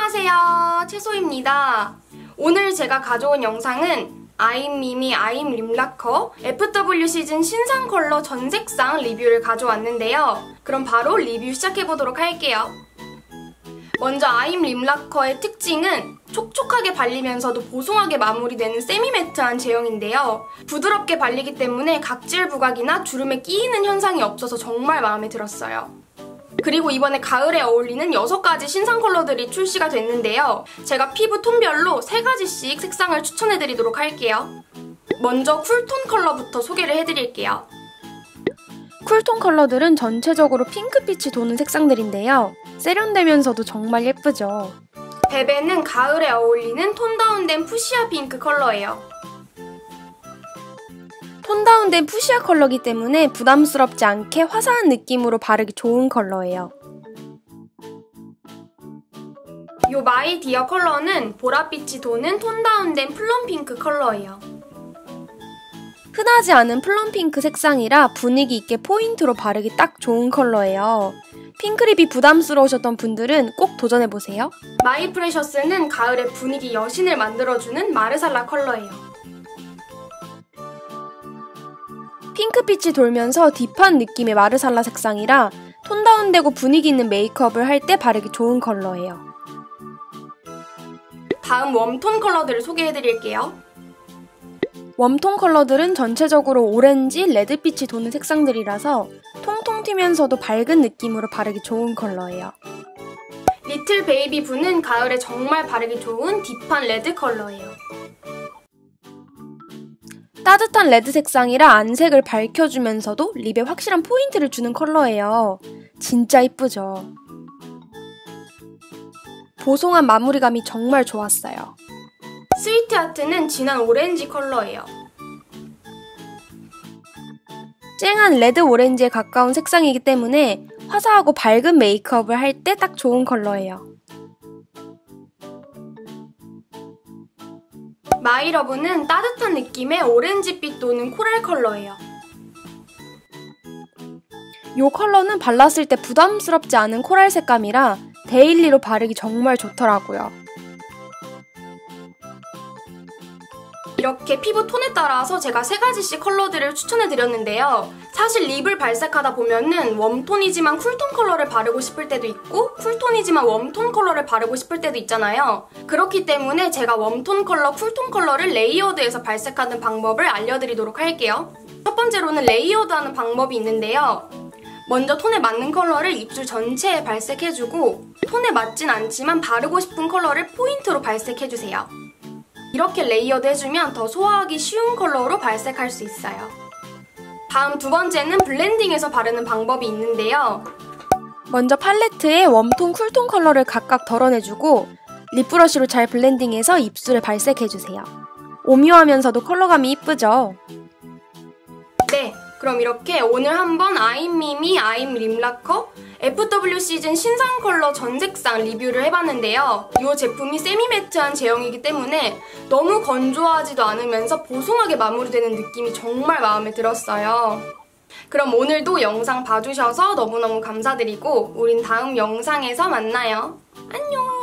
안녕하세요, 채소입니다. 오늘 제가 가져온 영상은 아임미미 아임 립라커 FW 시즌 신상 컬러 전 색상 리뷰를 가져왔는데요. 그럼 바로 리뷰 시작해보도록 할게요. 먼저 아임 립라커의 특징은 촉촉하게 발리면서도 보송하게 마무리되는 세미매트한 제형인데요. 부드럽게 발리기 때문에 각질 부각이나 주름에 끼이는 현상이 없어서 정말 마음에 들었어요. 그리고 이번에 가을에 어울리는 6가지 신상 컬러들이 출시가 됐는데요. 제가 피부 톤별로 3가지씩 색상을 추천해드리도록 할게요. 먼저 쿨톤 컬러부터 소개를 해드릴게요. 쿨톤 컬러들은 전체적으로 핑크빛이 도는 색상들인데요. 세련되면서도 정말 예쁘죠. 베베는 가을에 어울리는 톤 다운된 푸시아 핑크 컬러예요. 톤 다운된 푸시아 컬러이기 때문에 부담스럽지 않게 화사한 느낌으로 바르기 좋은 컬러예요. 요 마이 디어 컬러는 보랏빛이 도는 톤 다운된 플럼 핑크 컬러예요. 흔하지 않은 플럼 핑크 색상이라 분위기 있게 포인트로 바르기 딱 좋은 컬러예요. 핑크립이 부담스러우셨던 분들은 꼭 도전해보세요. 마이 프레셔스는 가을에 분위기 여신을 만들어주는 마르살라 컬러예요. 핑크빛이 돌면서 딥한 느낌의 마르살라 색상이라 톤 다운되고 분위기 있는 메이크업을 할 때 바르기 좋은 컬러예요. 다음 웜톤 컬러들을 소개해드릴게요. 웜톤 컬러들은 전체적으로 오렌지, 레드빛이 도는 색상들이라서 통통 튀면서도 밝은 느낌으로 바르기 좋은 컬러예요. 리틀 베이비 분은 가을에 정말 바르기 좋은 딥한 레드 컬러예요. 따뜻한 레드 색상이라 안색을 밝혀주면서도 립에 확실한 포인트를 주는 컬러예요. 진짜 이쁘죠? 보송한 마무리감이 정말 좋았어요. 스위트하트는 진한 오렌지 컬러예요. 쨍한 레드 오렌지에 가까운 색상이기 때문에 화사하고 밝은 메이크업을 할 때 딱 좋은 컬러예요. 마이러브는 따뜻한 느낌의 오렌지빛 도는 코랄 컬러예요. 이 컬러는 발랐을 때 부담스럽지 않은 코랄 색감이라 데일리로 바르기 정말 좋더라고요. 이렇게 피부 톤에 따라서 제가 3가지씩 컬러들을 추천해드렸는데요. 사실 립을 발색하다 보면은 웜톤이지만 쿨톤 컬러를 바르고 싶을 때도 있고 쿨톤이지만 웜톤 컬러를 바르고 싶을 때도 있잖아요. 그렇기 때문에 제가 웜톤 컬러, 쿨톤 컬러를 레이어드해서 발색하는 방법을 알려드리도록 할게요. 첫 번째로는 레이어드하는 방법이 있는데요. 먼저 톤에 맞는 컬러를 입술 전체에 발색해주고 톤에 맞진 않지만 바르고 싶은 컬러를 포인트로 발색해주세요. 이렇게 레이어드 해주면 더 소화하기 쉬운 컬러로 발색할 수 있어요. 다음 두 번째는 블렌딩해서 바르는 방법이 있는데요. 먼저 팔레트에 웜톤, 쿨톤 컬러를 각각 덜어내주고 립브러쉬로 잘 블렌딩해서 입술에 발색해주세요. 오묘하면서도 컬러감이 이쁘죠? 네, 그럼 이렇게 오늘 한번 아임미미 아임 립라커 FW 시즌 신상 컬러 전 색상 리뷰를 해봤는데요. 이 제품이 세미매트한 제형이기 때문에 너무 건조하지도 않으면서 보송하게 마무리되는 느낌이 정말 마음에 들었어요. 그럼 오늘도 영상 봐주셔서 너무너무 감사드리고 우린 다음 영상에서 만나요. 안녕!